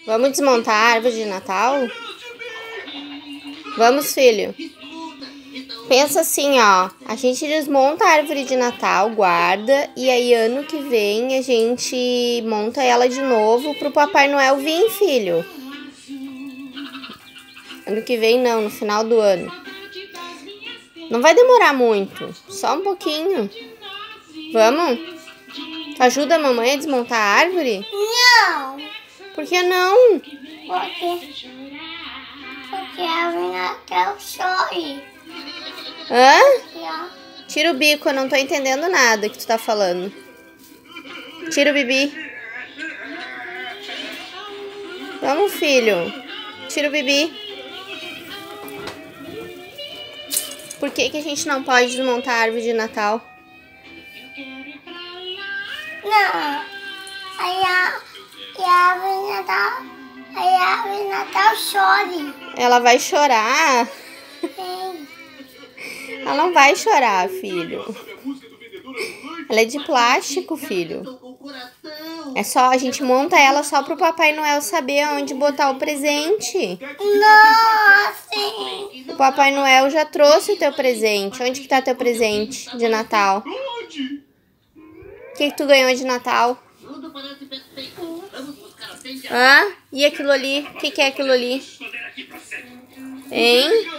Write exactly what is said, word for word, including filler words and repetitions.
Vamos desmontar a árvore de Natal? Vamos, filho. Pensa assim, ó. A gente desmonta a árvore de Natal, guarda. E aí, ano que vem, a gente monta ela de novo pro Papai Noel vir, filho. Ano que vem, não. No final do ano. Não vai demorar muito. Só um pouquinho. Vamos? Ajuda a mamãe a desmontar a árvore? Não. Por que não? Porque... Porque a minha Natal chore. Hã? Tira o bico, eu não tô entendendo nada que tu tá falando. Tira o Bibi. Vamos, filho. Tira o Bibi. Por que que a gente não pode desmontar a árvore de Natal? Não. Aí a, e a árvore de Natal... Aí a árvore de Natal chore. Ela vai chorar? Sim. Ela não vai chorar, filho. Ela é de plástico, filho. É só, a gente monta ela só pro Papai Noel saber onde botar o presente. Não, sim. O Papai Noel já trouxe o teu presente. Onde que tá teu presente de Natal? O que que tu ganhou de Natal? Hã? E aquilo ali? O que que é aquilo ali? Hein?